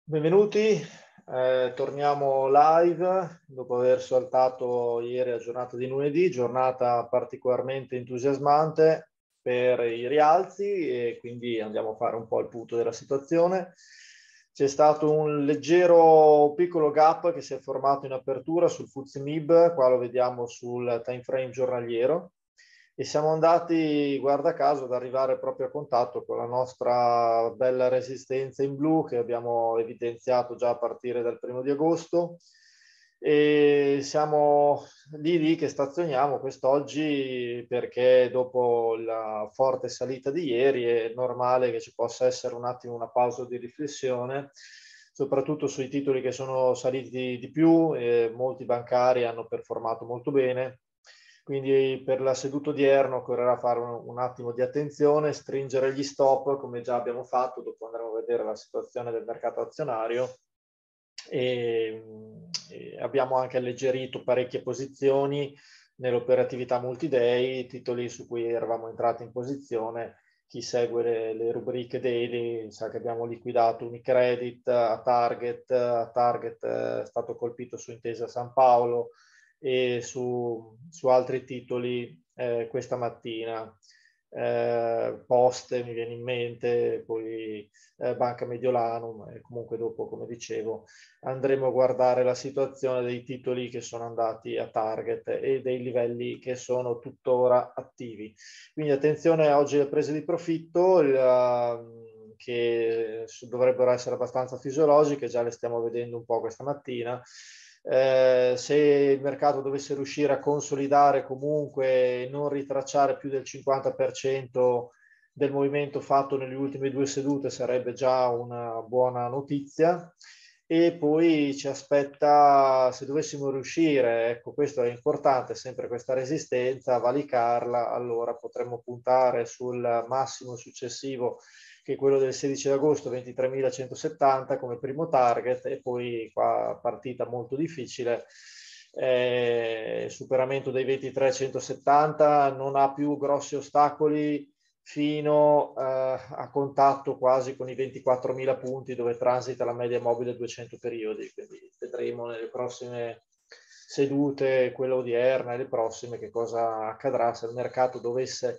Benvenuti, torniamo live dopo aver saltato ieri la giornata di lunedì, giornata particolarmente entusiasmante per i rialzi e quindi andiamo a fare un po' il punto della situazione. C'è stato un leggero piccolo gap che si è formato in apertura sul FTSE MIB, qua lo vediamo sul time frame giornaliero. E siamo andati, guarda caso, ad arrivare proprio a contatto con la nostra bella resistenza in blu che abbiamo evidenziato già a partire dal 1° di agosto e siamo lì che stazioniamo quest'oggi perché dopo la forte salita di ieri è normale che ci possa essere un attimo una pausa di riflessione, soprattutto sui titoli che sono saliti di più, molti bancari hanno performato molto bene. Quindi per la seduta odierna occorrerà fare un attimo di attenzione, stringere gli stop come già abbiamo fatto, dopo andremo a vedere la situazione del mercato azionario e abbiamo anche alleggerito parecchie posizioni nell'operatività multi-day, titoli su cui eravamo entrati in posizione. Chi segue le rubriche daily sa che abbiamo liquidato Unicredit a Target è stato colpito su Intesa San Paolo e su altri titoli questa mattina. Poste mi viene in mente, poi Banca Mediolanum e comunque dopo, come dicevo, andremo a guardare la situazione dei titoli che sono andati a target e dei livelli che sono tuttora attivi. Quindi attenzione oggi alle prese di profitto, che dovrebbero essere abbastanza fisiologiche, già le stiamo vedendo un po' questa mattina. Se il mercato dovesse riuscire a consolidare comunque e non ritracciare più del 50% del movimento fatto nelle ultime due sedute sarebbe già una buona notizia. E poi ci aspetta, se dovessimo riuscire, ecco questo è importante, sempre questa resistenza, a valicarla, allora potremmo puntare sul massimo successivo che è quello del 16 agosto, 23.170 come primo target, e poi qua partita molto difficile, superamento dei 23.170, non ha più grossi ostacoli fino a contatto quasi con i 24.000 punti dove transita la media mobile 200 periodi, quindi vedremo nelle prossime sedute, quella odierna e le prossime, che cosa accadrà se il mercato dovesse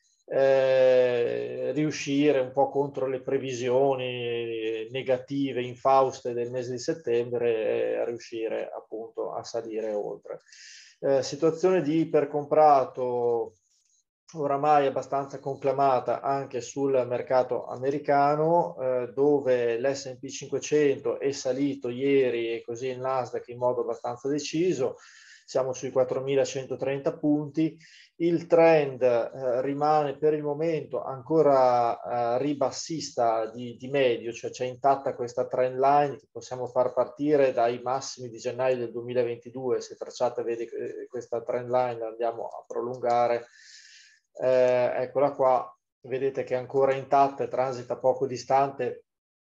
riuscire un po' contro le previsioni negative, infauste del mese di settembre, a riuscire appunto a salire oltre. Situazione di ipercomprato oramai abbastanza conclamata anche sul mercato americano, dove l'S&P 500 è salito ieri e così il Nasdaq in modo abbastanza deciso, siamo sui 4.130 punti. Il trend rimane per il momento ancora ribassista di medio, cioè c'è intatta questa trend line che possiamo far partire dai massimi di gennaio del 2022. Se tracciate, vedi questa trend line, la andiamo a prolungare. Eccola qua, vedete che è ancora intatta e transita poco distante,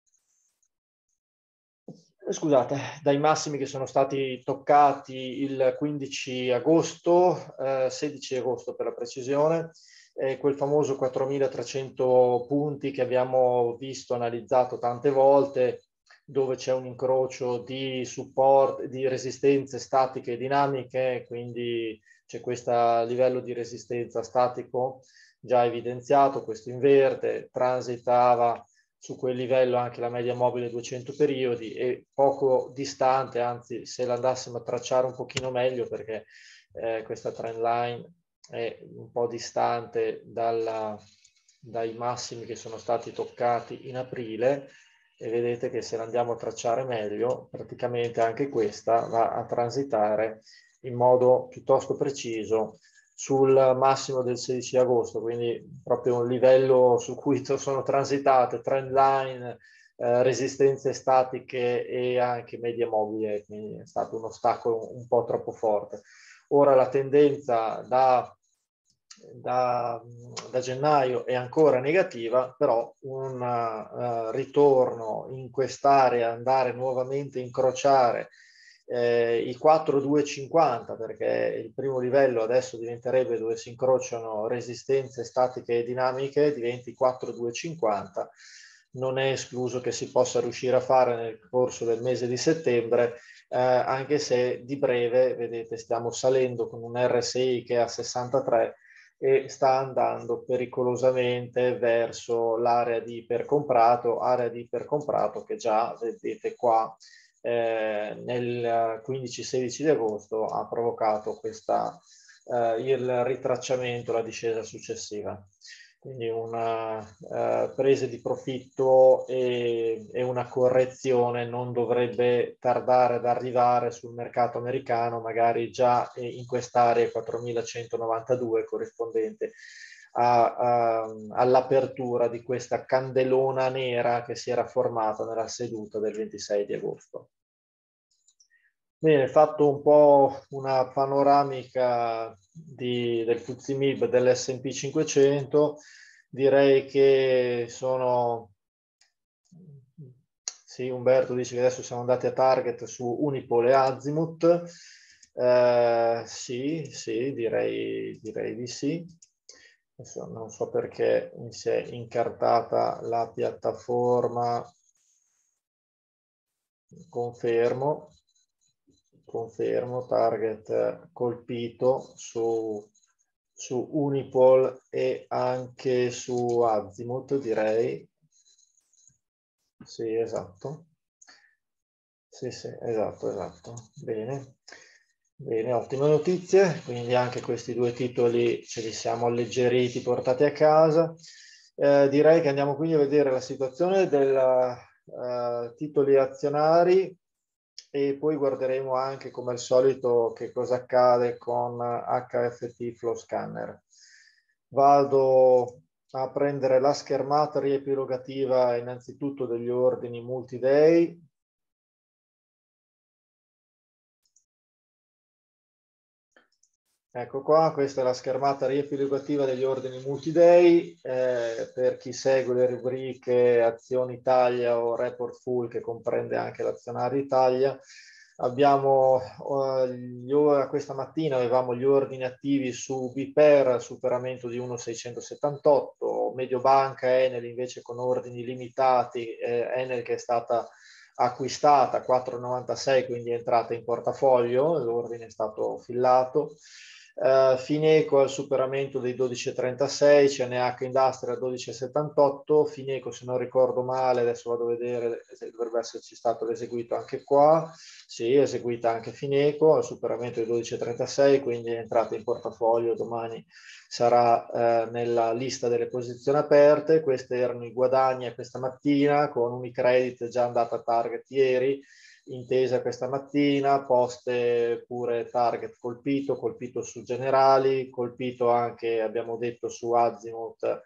scusate, dai massimi che sono stati toccati il 15 agosto, 16 agosto per la precisione, quel famoso 4.300 punti che abbiamo visto, analizzato tante volte, dove c'è un incrocio di support, di resistenze statiche e dinamiche, quindi c'è questo livello di resistenza statico già evidenziato, questo inverte, transitava su quel livello anche la media mobile 200 periodi e poco distante, anzi se la andassimo a tracciare un pochino meglio, perché questa trend line è un po' distante dai massimi che sono stati toccati in aprile, e vedete che se la andiamo a tracciare meglio, praticamente anche questa va a transitare in modo piuttosto preciso sul massimo del 16 agosto, quindi proprio un livello su cui sono transitate trend line, resistenze statiche e anche media mobile, quindi è stato un ostacolo un po' troppo forte. Ora la tendenza da gennaio è ancora negativa, però un ritorno in quest'area, andare nuovamente a incrociare i 4,250, perché il primo livello adesso diventerebbe, dove si incrociano resistenze statiche e dinamiche, diventi 4,250, non è escluso che si possa riuscire a fare nel corso del mese di settembre, anche se di breve, vedete, stiamo salendo con un RSI che è a 63 e sta andando pericolosamente verso l'area di ipercomprato che già, vedete qua, nel 15-16 di agosto ha provocato il ritracciamento, la discesa successiva. Quindi una presa di profitto e una correzione non dovrebbe tardare ad arrivare sul mercato americano, magari già in quest'area 4192 corrispondente all'apertura di questa candelona nera che si era formata nella seduta del 26 di agosto. Bene, fatto un po' una panoramica del FTSE MIB dell'S&P 500, direi che sono... Sì, Umberto dice che adesso siamo andati a target su Unipol e Azimut. Sì, direi di sì. Adesso non so perché mi si è incartata la piattaforma. Confermo, target colpito su Unipol e anche su Azimut, direi. Sì, esatto. Sì, esatto. Bene, ottime notizie. Quindi anche questi due titoli ce li siamo alleggeriti, portati a casa. Direi che andiamo quindi a vedere la situazione dei titoli azionari e poi guarderemo anche, come al solito, che cosa accade con HFT Flow Scanner. Vado a prendere la schermata riepilogativa innanzitutto degli ordini multi-day. Ecco qua, questa è la schermata riepilogativa degli ordini multi-day. Per chi segue le rubriche Azioni Italia o Report Full, che comprende anche l'azionario Italia, abbiamo questa mattina avevamo gli ordini attivi su BPER, superamento di 1,678, Mediobanca, Enel invece con ordini limitati, Enel che è stata acquistata 4,96, quindi è entrata in portafoglio, l'ordine è stato fillato. Fineco al superamento dei 12,36, CNH Industria 12,78, Fineco se non ricordo male, adesso vado a vedere se dovrebbe esserci stato l'eseguito anche qua, sì, eseguita anche Fineco al superamento dei 12,36, quindi è entrata in portafoglio, domani sarà nella lista delle posizioni aperte. Questi erano i guadagni questa mattina, con Unicredit già andata a target ieri, intesa questa mattina, poste pure target colpito su Generali, colpito anche, abbiamo detto, su Azimut,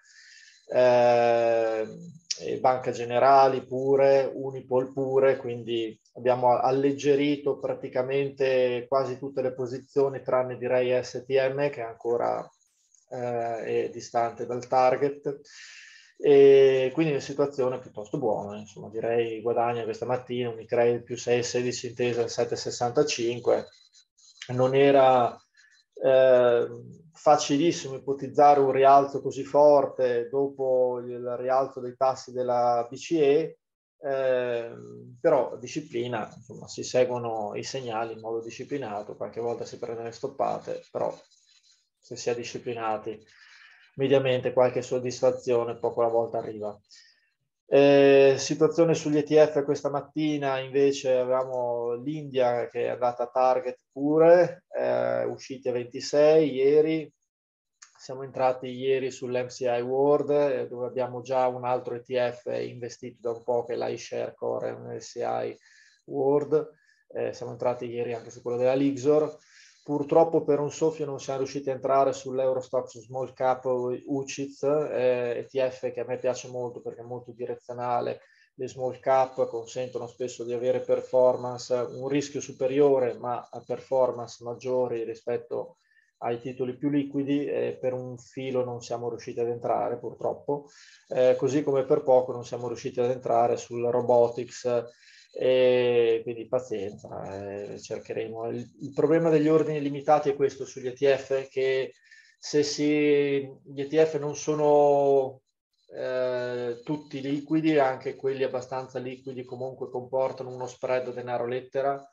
Banca Generali pure, Unipol pure, quindi abbiamo alleggerito praticamente quasi tutte le posizioni, tranne direi STM che ancora è distante dal target. E quindi una situazione piuttosto buona, insomma, direi guadagna questa mattina Unicredit più 6,16 intesa al 7,65. Non era facilissimo ipotizzare un rialzo così forte dopo il rialzo dei tassi della BCE, però disciplina, insomma, si seguono i segnali in modo disciplinato, qualche volta si prendono le stoppate, però se si è disciplinati mediamente qualche soddisfazione poco alla volta arriva. Situazione sugli ETF questa mattina, invece avevamo l'India che è andata a target pure, usciti a 26 ieri, siamo entrati ieri sull'MCI World, dove abbiamo già un altro ETF investito da un po' che è l'iShare Core MSCI World, siamo entrati ieri anche su quello della Lixor. Purtroppo per un soffio non siamo riusciti a entrare sull'Eurostoxx Small Cap UCITS, ETF che a me piace molto perché è molto direzionale. Le small cap consentono spesso di avere performance, un rischio superiore ma performance maggiori rispetto ai titoli più liquidi. Per un filo non siamo riusciti ad entrare purtroppo, così come per poco non siamo riusciti ad entrare sul robotics, e quindi pazienza, cercheremo. Il problema degli ordini limitati è questo sugli ETF, che se gli ETF non sono tutti liquidi, anche quelli abbastanza liquidi comunque comportano uno spread denaro-lettera.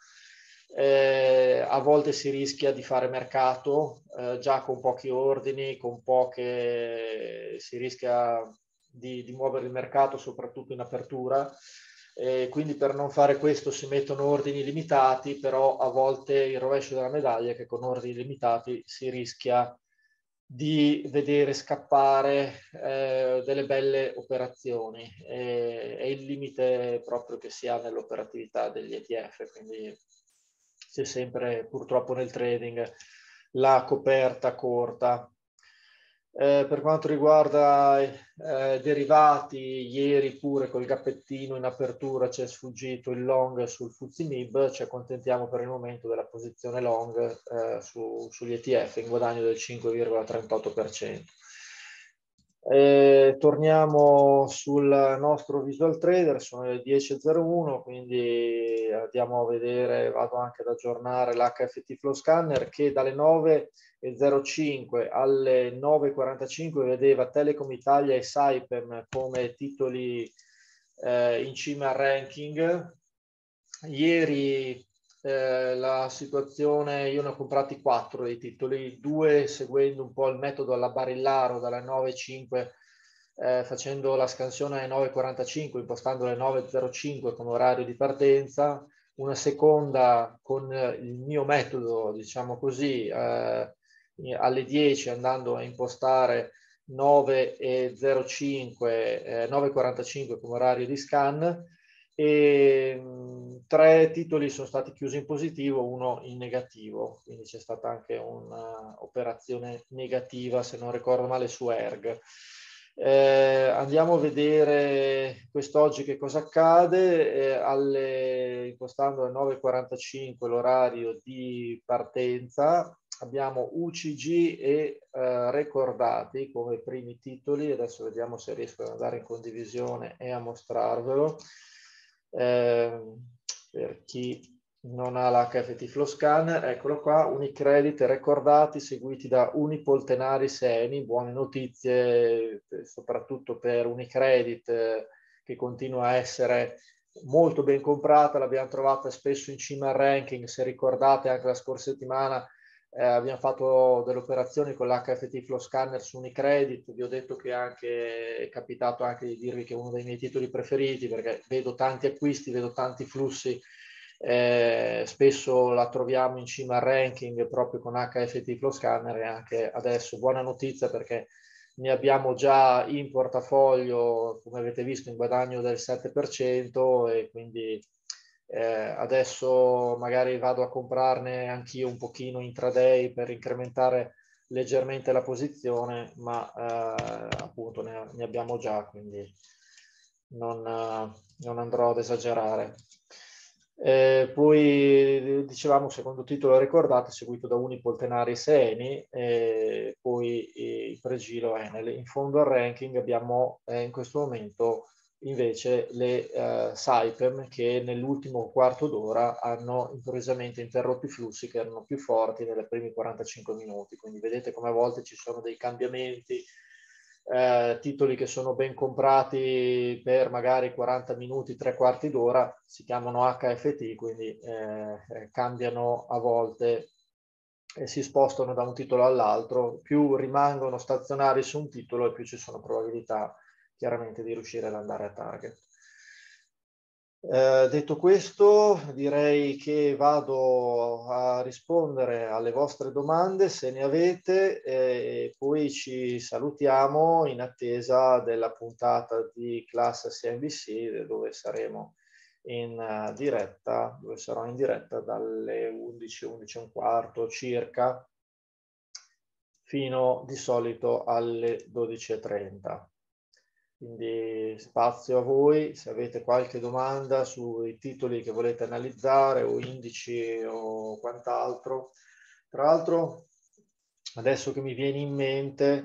A volte si rischia di fare mercato, già con pochi ordini, si rischia di muovere il mercato soprattutto in apertura. Quindi per non fare questo si mettono ordini limitati, però a volte il rovescio della medaglia è che con ordini limitati si rischia di vedere scappare delle belle operazioni. È il limite proprio che si ha nell'operatività degli ETF, quindi c'è sempre purtroppo nel trading la coperta corta. Per quanto riguarda derivati, ieri pure col gappettino in apertura ci è sfuggito il long sul FTSE MIB, ci accontentiamo per il momento della posizione long sugli ETF in guadagno del 5,38%. Torniamo sul nostro visual trader, sono le 10.01, quindi andiamo a vedere, vado anche ad aggiornare l'HFT Flow Scanner che dalle 9.05 alle 9.45 vedeva Telecom Italia e Saipem come titoli in cima al ranking. Ieri la situazione, io ne ho comprati 4 dei titoli, 2 seguendo un po' il metodo alla Barillaro dalle 9.05 facendo la scansione alle 9.45 impostando alle 9.05 come orario di partenza, una seconda con il mio metodo, diciamo così, alle 10 andando a impostare 9.05, 9.45 come orario di scan, e 3 titoli sono stati chiusi in positivo, 1 in negativo, quindi c'è stata anche un'operazione negativa, se non ricordo male, su ERG. Andiamo a vedere quest'oggi che cosa accade, impostando alle 9.45 l'orario di partenza, abbiamo UCG e Recordati come primi titoli. Adesso vediamo se riesco ad andare in condivisione e a mostrarvelo. Per chi non ha l'HFT Flow Scanner, eccolo qua, Unicredit Recordati seguiti da Unipol Tenaris Eni, buone notizie soprattutto per Unicredit che continua a essere molto ben comprata, l'abbiamo trovata spesso in cima al ranking, se ricordate anche la scorsa settimana abbiamo fatto delle operazioni con l'HFT Flow Scanner su Unicredit, vi ho detto che è capitato anche di dirvi che è uno dei miei titoli preferiti perché vedo tanti acquisti, vedo tanti flussi, spesso la troviamo in cima al ranking proprio con HFT Flow Scanner e anche adesso buona notizia perché ne abbiamo già in portafoglio, come avete visto, in guadagno del 7% e quindi adesso magari vado a comprarne anch'io un pochino intraday per incrementare leggermente la posizione, ma appunto ne abbiamo già, quindi non andrò ad esagerare. Poi dicevamo secondo titolo ricordate seguito da Unipol Tenaris Eni, poi il Pregilo Enel. In fondo al ranking abbiamo in questo momento invece le Saipem che nell'ultimo quarto d'ora hanno improvvisamente interrotto i flussi che erano più forti nei primi 45 minuti, quindi vedete come a volte ci sono dei cambiamenti, titoli che sono ben comprati per magari 40 minuti, 3/4 d'ora, si chiamano HFT, quindi cambiano a volte e si spostano da un titolo all'altro, più rimangono stazionari su un titolo e più ci sono probabilità chiaramente di riuscire ad andare a target. Detto questo, direi che vado a rispondere alle vostre domande se ne avete e poi ci salutiamo in attesa della puntata di Class CNBC dove saremo in diretta, dove sarò in diretta dalle 11, 11:15 circa fino di solito alle 12:30. Quindi spazio a voi, se avete qualche domanda sui titoli che volete analizzare o indici o quant'altro. Tra l'altro, adesso che mi viene in mente,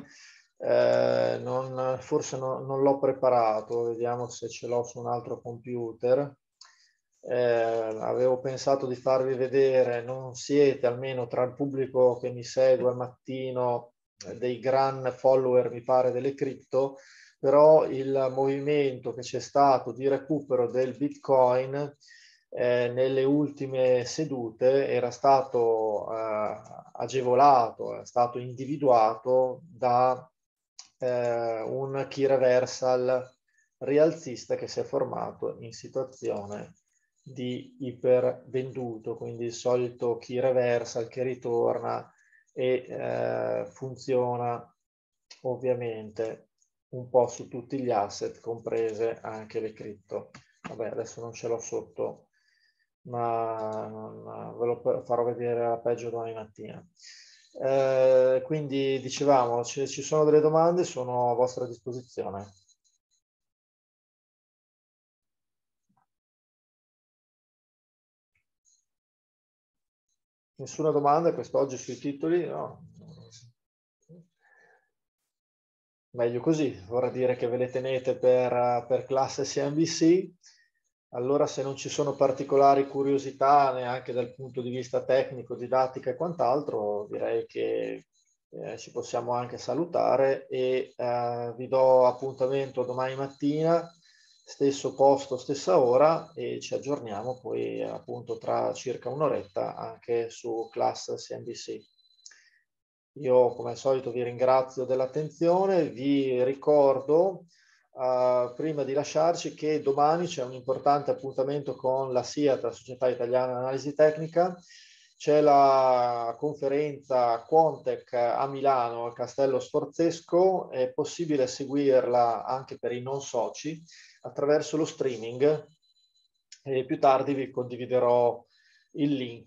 forse non l'ho preparato, vediamo se ce l'ho su un altro computer. Avevo pensato di farvi vedere, non siete almeno tra il pubblico che mi segue al mattino dei gran follower, mi pare, delle cripto, però il movimento che c'è stato di recupero del Bitcoin nelle ultime sedute era stato agevolato, è stato individuato da un key reversal rialzista che si è formato in situazione di ipervenduto, quindi il solito key reversal che ritorna e funziona ovviamente un po' su tutti gli asset, comprese anche le cripto. Vabbè, adesso non ce l'ho sotto, ma ve lo farò vedere alla peggio domani mattina. Quindi dicevamo, ci sono delle domande, sono a vostra disposizione. Nessuna domanda quest'oggi sui titoli? No. Meglio così, vorrà dire che ve le tenete per classe CNBC. Allora, se non ci sono particolari curiosità neanche dal punto di vista tecnico, didattica e quant'altro, direi che ci possiamo anche salutare e vi do appuntamento domani mattina, stesso posto, stessa ora, e ci aggiorniamo poi appunto tra circa un'oretta anche su Class CNBC. Io come al solito vi ringrazio dell'attenzione, vi ricordo prima di lasciarci che domani c'è un importante appuntamento con la SIAT, la Società Italiana di Analisi Tecnica, c'è la conferenza Quantec a Milano al Castello Sforzesco, è possibile seguirla anche per i non soci attraverso lo streaming e più tardi vi condividerò il link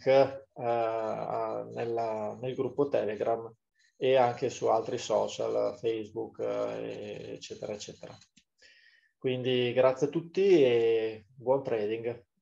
nel gruppo Telegram e anche su altri social, Facebook, eccetera, eccetera. Quindi grazie a tutti e buon trading.